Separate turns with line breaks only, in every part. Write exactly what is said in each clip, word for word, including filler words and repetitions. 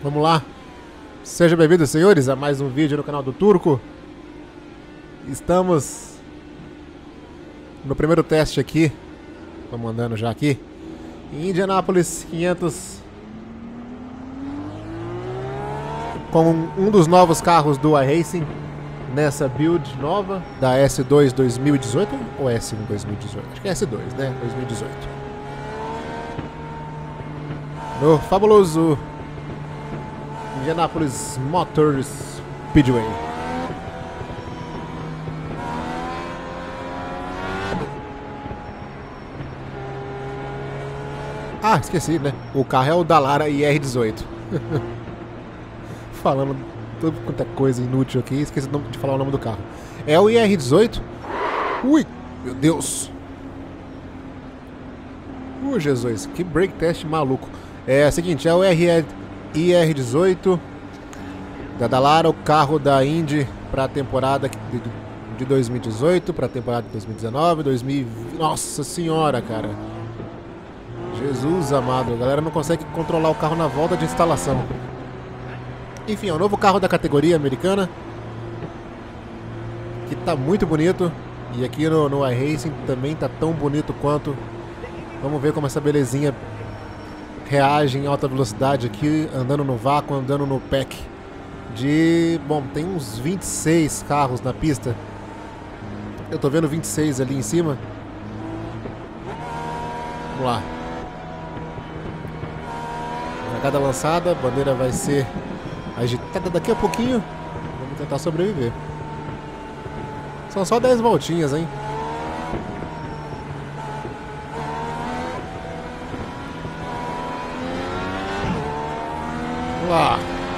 Vamos lá. Sejam bem-vindos, senhores, a mais um vídeo no canal do Turco. Estamos no primeiro teste aqui. Vamos andando já aqui em Indianapolis quinhentos, com um dos novos carros do iRacing nessa build nova da S dois dois mil e dezoito ou S um dois mil e dezoito? Acho que é S dois, né? dois mil e dezoito. No fabuloso Indianapolis Motor Speedway. Ah, esqueci, né? O carro é o Dallara I R dezoito. Falando tudo quanto é coisa inútil aqui, esqueci de falar o nome do carro. É o I R dezoito. Ui, meu Deus. Uh, Jesus, que brake test maluco. É o seguinte, é o I R dezoito da Dallara, o carro da Indy para a temporada de dois mil e dezoito, para a temporada de dois mil e dezenove, dois mil e vinte. Nossa senhora, cara. Jesus amado, a galera não consegue controlar o carro na volta de instalação. Enfim, é o novo carro da categoria americana, que tá muito bonito. E aqui no, no iRacing também tá tão bonito quanto. Vamos ver como essa belezinha reage em alta velocidade aqui, andando no vácuo, andando no pack de... Bom, tem uns vinte e seis carros na pista. Eu tô vendo vinte e seis ali em cima. Vamos lá. Largada lançada, a bandeira vai ser agitada daqui a pouquinho. Vamos tentar sobreviver. São só dez voltinhas, hein? Vamos lá.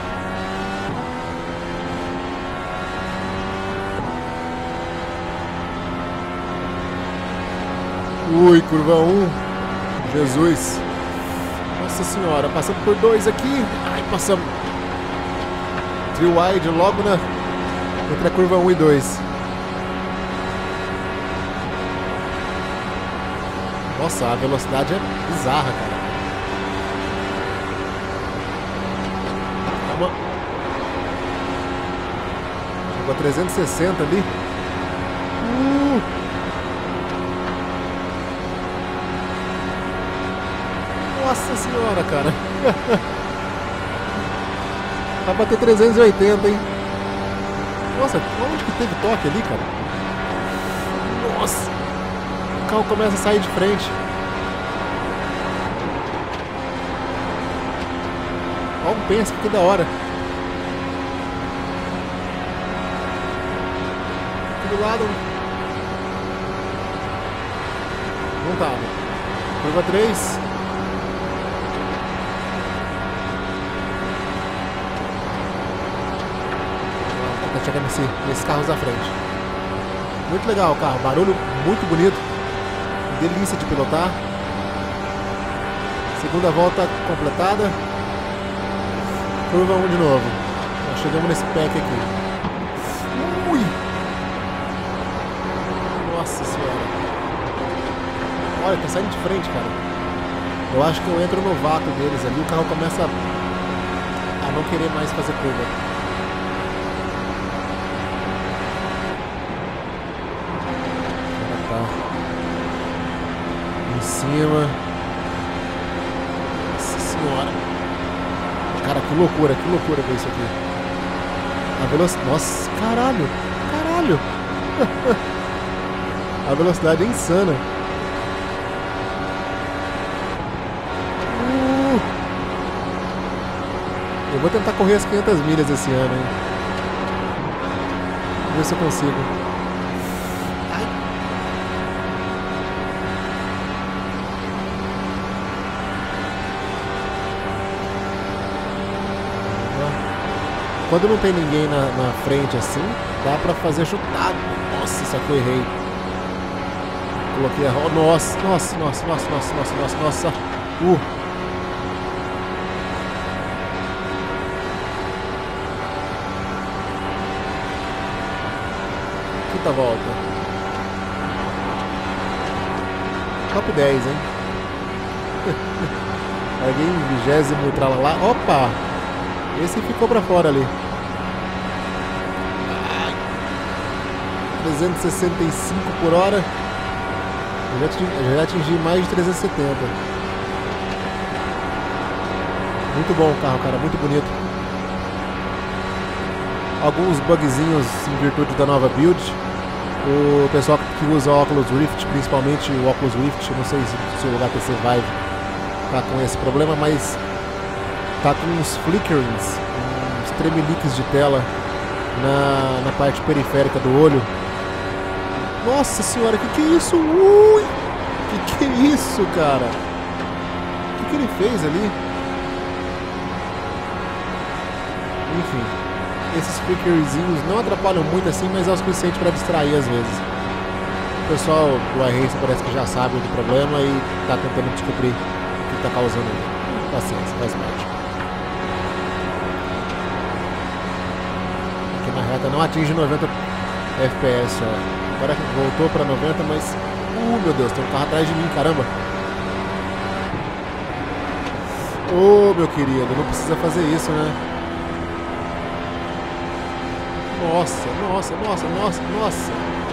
Ui, curva um. Jesus. Nossa senhora, passando por dois aqui. Ai, passamos. Three wide logo na, entre a curva um e dois. Nossa, a velocidade é bizarra, cara. Calma. Chegou a trezentos e sessenta ali. Uh. Nossa senhora, cara. Vai bater trezentos e oitenta, hein? Nossa, onde que teve toque ali, cara? Nossa! O carro começa a sair de frente. Olha o pensa, que da hora. Aqui do lado. Não tava. Curva três. Tá chegando nesse, nesses carros à frente. Muito legal o carro, barulho muito bonito, delícia de pilotar. Segunda volta completada. Curva um de novo. Nós chegamos nesse pack aqui. Ui! Nossa senhora. Olha, tá saindo de frente, cara. Eu acho que eu entro no vácuo deles ali, o carro começa a não querer mais fazer curva. Em cima. Nossa senhora. Cara, que loucura, que loucura ver isso aqui. A velocidade. Nossa, caralho. Caralho. A velocidade é insana. Uh. Eu vou tentar correr as quinhentas milhas esse ano, hein? Vamos ver se eu consigo. Quando não tem ninguém na, na frente assim, dá pra fazer chutado. Nossa, isso aqui eu errei. Coloquei a roda. Nossa, nossa, nossa, nossa, nossa, nossa, nossa, nossa. Uh. Quinta volta. Top dez, hein? Larguei em vigésimo, tralalá. Opa! Esse ficou pra fora ali. Ai. trezentos e sessenta e cinco por hora. Eu já atingi, já atingi mais de trezentos e setenta. Muito bom o carro, cara. Muito bonito. Alguns bugzinhos em virtude da nova build. O pessoal que usa o Oculus Rift, principalmente o Oculus Rift, não sei se o H T C Vive tá com esse problema, mas tá com uns flickerings, uns tremeliques de tela na, na parte periférica do olho. Nossa senhora, que que é isso? Ui! Que que é isso, cara? O que que ele fez ali? Enfim, esses flickerzinhos não atrapalham muito assim, mas é o suficiente para distrair às vezes. O pessoal do iRacing parece que já sabe do problema e tá tentando descobrir o que tá causando ele. Paciência, faz parte. Aqui na reta não atinge noventa F P S, ó. Agora voltou para noventa, mas... Uh, meu Deus, tem um carro atrás de mim, caramba. Ô, oh, meu querido, não precisa fazer isso, né? Nossa, nossa, nossa, nossa, nossa.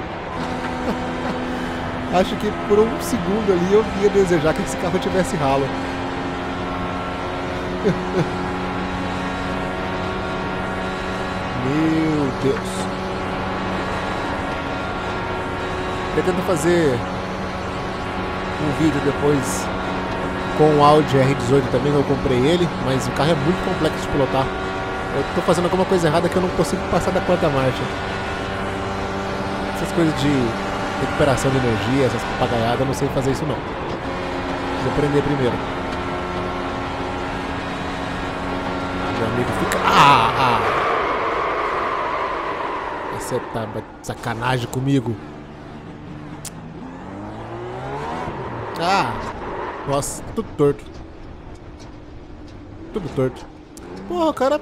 Acho que por um segundo ali eu ia desejar que esse carro tivesse ralo. Meu Deus. Pretendo fazer um vídeo depois com o Audi R dezoito também, eu comprei ele, mas o carro é muito complexo de pilotar. Eu tô fazendo alguma coisa errada que eu não consigo passar da quarta marcha. Essas coisas de recuperação de energia, essas papagaiadas, eu não sei fazer isso não. Preciso aprender primeiro. Meu amigo fica... Ah! ah. Você tá de sacanagem comigo. Ah! Nossa, tudo torto. Tudo torto. Porra, cara...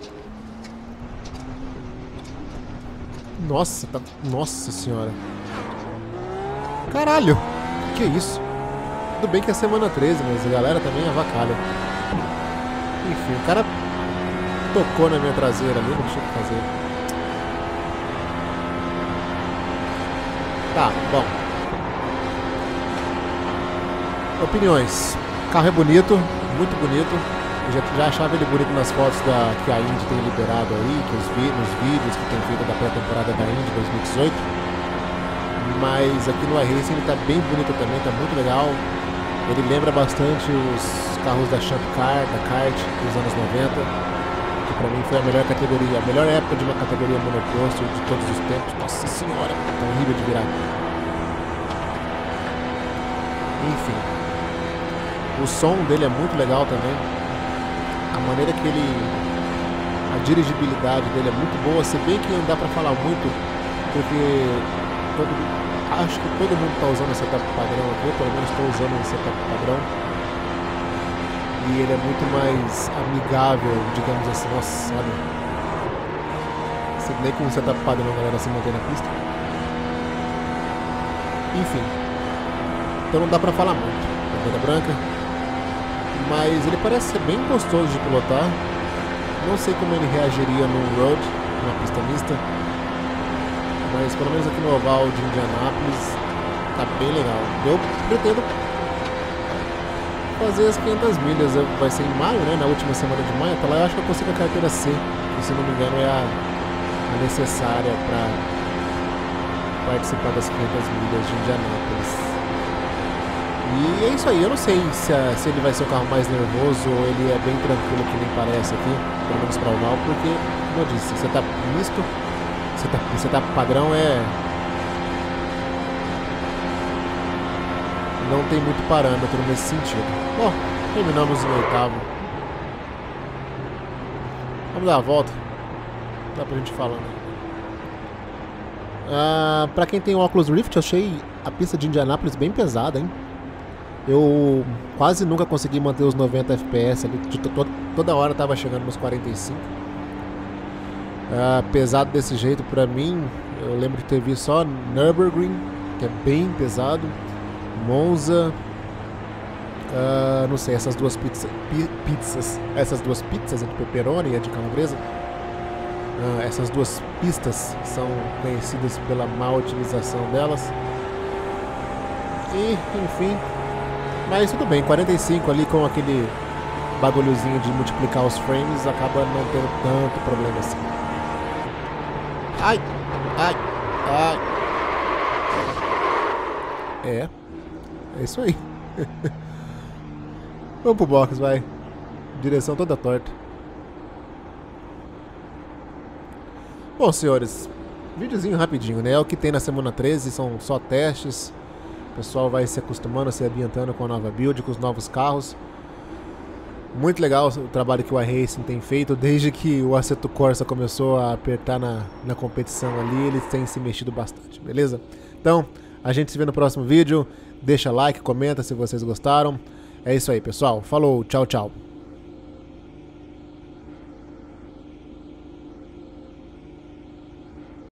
Nossa, tá... Nossa senhora. Caralho! Que isso? Tudo bem que é semana treze, mas a galera também avacalha. Enfim, o cara tocou na minha traseira ali, não tinha o que fazer. Tá, bom. Opiniões. O carro é bonito, muito bonito. Eu já, já achava ele bonito nas fotos da, que a Indy tem liberado aí, que os vi, nos vídeos que tem feito da pré-temporada da Indy dois mil e dezoito. Mas aqui no iRacing ele tá bem bonito também, tá muito legal. Ele lembra bastante os carros da Champ Car, da kart dos anos noventa, que pra mim foi a melhor categoria, a melhor época de uma categoria monoposto de todos os tempos. Nossa senhora, tá horrível de virar. Enfim, o som dele é muito legal também. A maneira que ele... A dirigibilidade dele é muito boa, se bem que não dá pra falar muito, porque todo, acho que todo mundo está usando esse setup padrão aqui, eu pelo menos estou usando esse setup padrão. E ele é muito mais amigável, digamos assim. Nossa, olha. Se nem com um setup padrão a galera se mantém na pista. Enfim. Então não dá pra falar muito. Bandeira branca. Mas ele parece ser bem gostoso de pilotar. Não sei como ele reagiria no road, numa pista mista. Mas pelo menos aqui no oval de Indianápolis tá bem legal. Eu pretendo fazer as quinhentas milhas, vai ser em maio, né? Na última semana de maio. Até lá eu acho que eu consigo a carteira C, que se não me engano é a, a necessária para participar das quinhentas milhas de Indianápolis. E é isso aí, eu não sei se, a, se ele vai ser o carro mais nervoso ou ele é bem tranquilo, que nem parece aqui, pelo menos para o oval, porque, como eu disse, você tá misto, você tá, você tá padrão, é... não tem muito parâmetro nesse sentido. Bom, terminamos em oitavo. Vamos dar a volta. Dá pra gente falar. Ah, pra quem tem o Oculus Rift, eu achei a pista de Indianápolis bem pesada, hein? Eu quase nunca consegui manter os noventa F P S ali. Toda hora tava chegando nos quarenta e cinco. Ah, pesado desse jeito pra mim, eu lembro de ter visto só Nürburgring, que é bem pesado. Monza, Uh, não sei, essas duas pizza, pi, pizzas, essas duas pizzas, a de pepperoni e a de calabresa, uh, essas duas pistas são conhecidas pela má utilização delas. E, enfim, mas tudo bem, quarenta e cinco ali com aquele bagulhozinho de multiplicar os frames acaba não tendo tanto problema assim. Ai, ai, ai. É, é isso aí. Vamos pro box, vai. Direção toda torta. Bom, senhores, videozinho rapidinho, né? É o que tem na semana treze, são só testes. O pessoal vai se acostumando, se ambientando com a nova build, com os novos carros. Muito legal o trabalho que o iRacing tem feito. Desde que o Assetto Corsa começou a apertar na, na competição ali, eles têm se mexido bastante, beleza? Então, a gente se vê no próximo vídeo. Deixa like, comenta se vocês gostaram. É isso aí, pessoal. Falou, tchau, tchau.